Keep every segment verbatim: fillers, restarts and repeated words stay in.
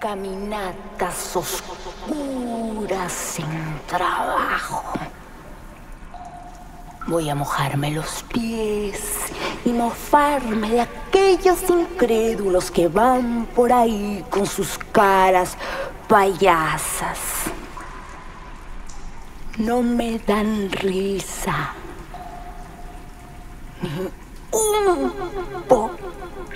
Caminatas oscuras sin trabajo. Voy a mojarme los pies y mofarme de aquellos incrédulos que van por ahí con sus caras payasas. No me dan risa ni un poquito.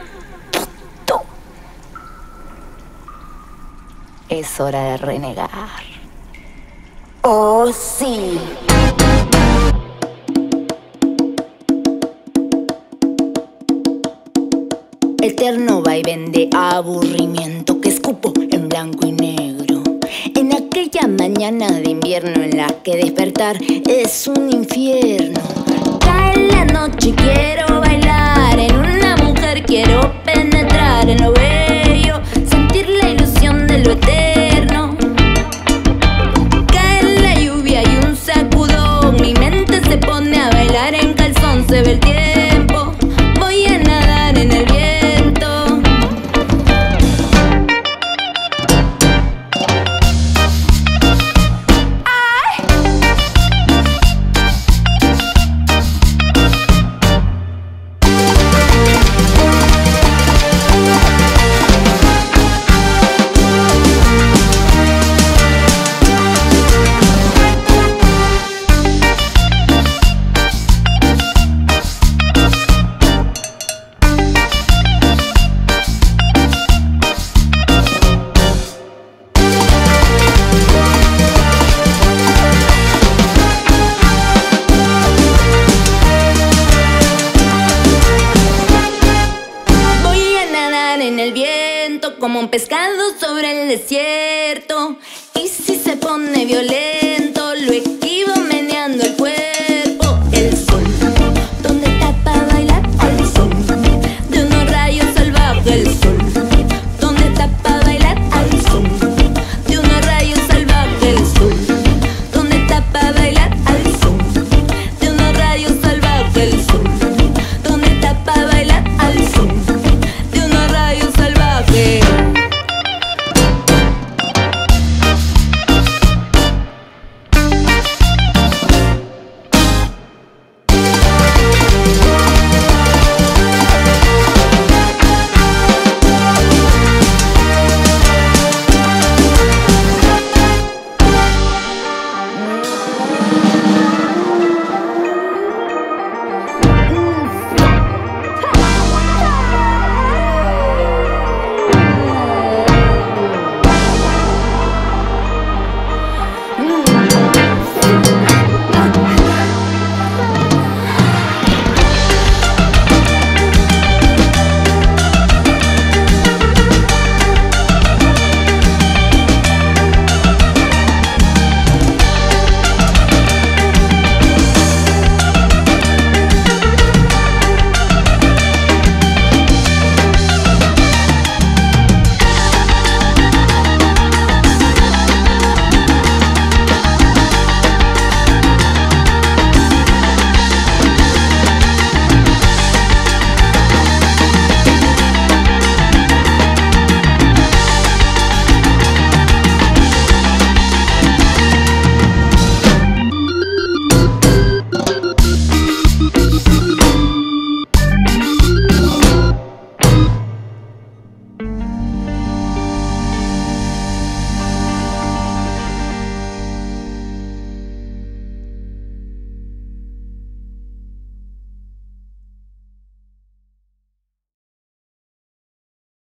Es hora de renegar. Oh, sí. Eterno vaivén de aburrimiento que escupo en blanco y negro. En aquella mañana de invierno en la que despertar es un infierno. Cae la noche y quiero bailar, en una mujer quiero penetrar, en lo bello, sentir la ilusión de lo eterno. Cae la lluvia y un sacudón, mi mente se pone a bailar en calzón, se ve el tiempo, voy a nadar en el viento. En el viento como un pescado sobre el desierto, y si se pone violento